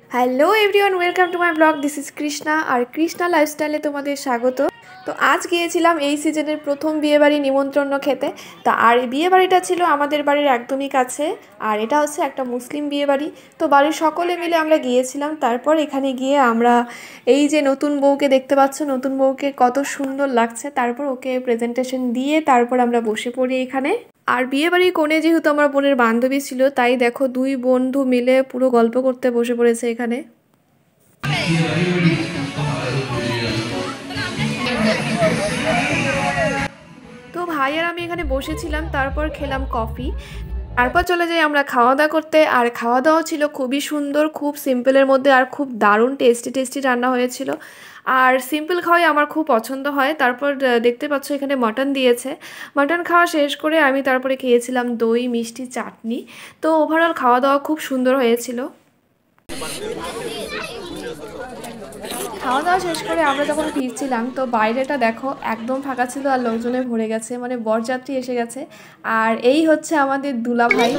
Hello everyone, welcome to my blog. This is Krishna আর কৃষ্ণা লাইফস্টাইলে তোমাদের স্বাগত। তো আজ গিয়েছিলাম এই সিজনের প্রথম বিয়েবাড়ি নিমন্ত্রণ খেতে। তা আর বিয়েবাড়িটা ছিল আমাদের বাড়ির একদমই কাছে, আর এটা হচ্ছে একটা মুসলিম বিয়েবাড়ি। তো বাড়ির সকলে মিলে আমরা গিয়েছিলাম। তারপর এখানে গিয়ে আমরা এই যে নতুন বউকে দেখতে পাচ্ছ, নতুন বউকে কত সুন্দর লাগছে। তারপর ওকে প্রেজেন্টেশন দিয়ে তারপর আমরা বসে পড়ি এখানে। আর বিয়েবাড়ির কোণে যেহেতু আমার বোনের বান্ধবী ছিল, তাই দেখো দুই বন্ধু মিলে পুরো গল্প করতে বসে পড়েছে এখানে। তো ভাই আর আমি এখানে বসেছিলাম, তারপর খেলাম কফি। তারপর চলে যাই আমরা খাওয়া দাওয়া করতে। আর খাওয়া দাওয়া ছিল খুবই সুন্দর, খুব সিম্পলের মধ্যে, আর খুব দারুণ টেস্টি রান্না হয়েছিল। আর সিম্পল খাওয়াই আমার খুব পছন্দ হয়। তারপর দেখতে পাচ্ছ এখানে মাটন দিয়েছে। মাটন খাওয়া শেষ করে আমি তারপরে খেয়েছিলাম দই, মিষ্টি, চাটনি। তো ওভারঅল খাওয়া দাওয়া খুব সুন্দর হয়েছিল। খাওয়া দাওয়া শেষ করে আমরা যখন ফিরছিলাম, তো বাইরেটা দেখো একদম ফাঁকা ছিল আর লোকজনে ভরে গেছে, মানে বরযাত্রী এসে গেছে। আর এই হচ্ছে আমাদের দুলা ভাই।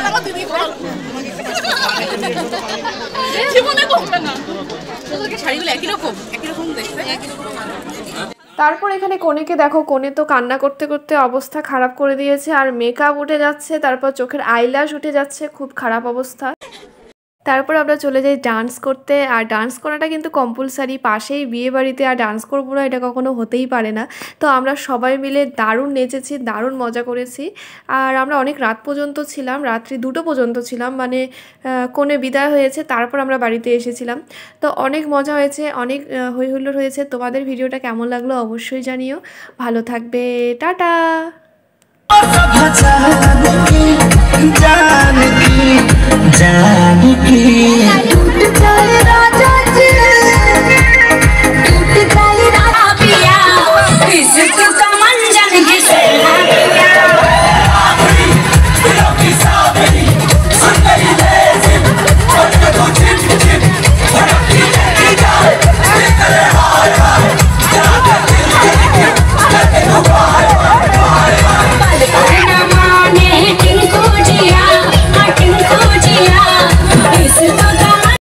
তারপর এখানে কনেকে দেখো, কনে তো কান্না করতে করতে অবস্থা খারাপ করে দিয়েছে, আর মেকআপ উঠে যাচ্ছে, তারপর চোখের আইল্যাশ উঠে যাচ্ছে, খুব খারাপ অবস্থা। তারপর আমরা চলে যাই ডান্স করতে। আর ডান্স করাটা কিন্তু কম্পালসারি, পাশেই বিয়ে বাড়িতে আর ডান্স করবো না এটা কখনো হতেই পারে না। তো আমরা সবাই মিলে দারুণ নেচেছি, দারুণ মজা করেছি। আর আমরা অনেক রাত পর্যন্ত ছিলাম, রাত্রি 2টো পর্যন্ত ছিলাম, মানে কোণে বিদায় হয়েছে তারপর আমরা বাড়িতে এসেছিলাম। তো অনেক মজা হয়েছে, অনেক হই হুল্লোড় হয়েছে। তোমাদের ভিডিওটা কেমন লাগলো অবশ্যই জানিও। ভালো থাকবে, টাটা। जानकी